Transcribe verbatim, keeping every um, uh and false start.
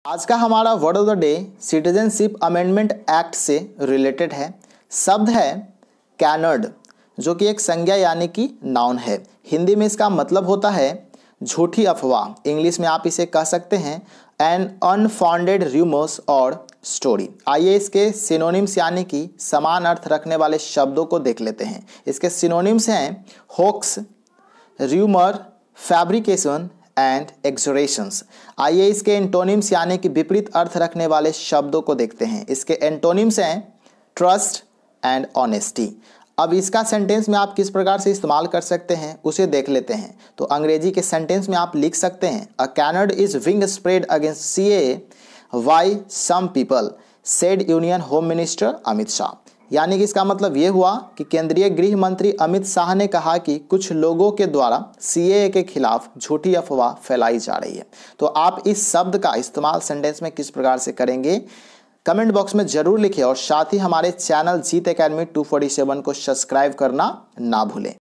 आज का हमारा word of the day citizenship amendment act से रिलेटेड है। शब्द है कैनर्ड, जो कि एक संज्ञा यानी कि नाउन है। हिंदी में इसका मतलब होता है झूठी अफवाह। इंग्लिश में आप इसे कह सकते हैं एन अनफाउंडेड रूमर्स और स्टोरी। आइए इसके सिनोनिम्स यानी कि समान अर्थ रखने वाले शब्दों को देख लेते हैं। इसके सिनोनिम्स हैं hoax, rumour, fabrication and exaggerations. आइए इसके एंटोनिम्स यानी कि विपरीत अर्थ रखने वाले शब्दों को देखते हैं। इसके एंटोनिम्स हैं ट्रस्ट एंड ऑनेस्टी। अब इसका सेंटेंस में आप किस प्रकार से इस्तेमाल कर सकते हैं उसे देख लेते हैं। तो अंग्रेजी के सेंटेंस में आप लिख सकते हैं a canard is being spread against C A Y some people said union home minister Amit Shah. यानी कि इसका मतलब ये हुआ कि केंद्रीय गृह मंत्री अमित शाह ने कहा कि कुछ लोगों के द्वारा सीएए के खिलाफ झूठी अफवाह फैलाई जा रही है। तो आप इस शब्द का इस्तेमाल सेंटेंस में किस प्रकार से करेंगे कमेंट बॉक्स में जरूर लिखें और साथ ही हमारे channel Jeet academy two forty seven को सब्सक्राइब करना ना भूलें।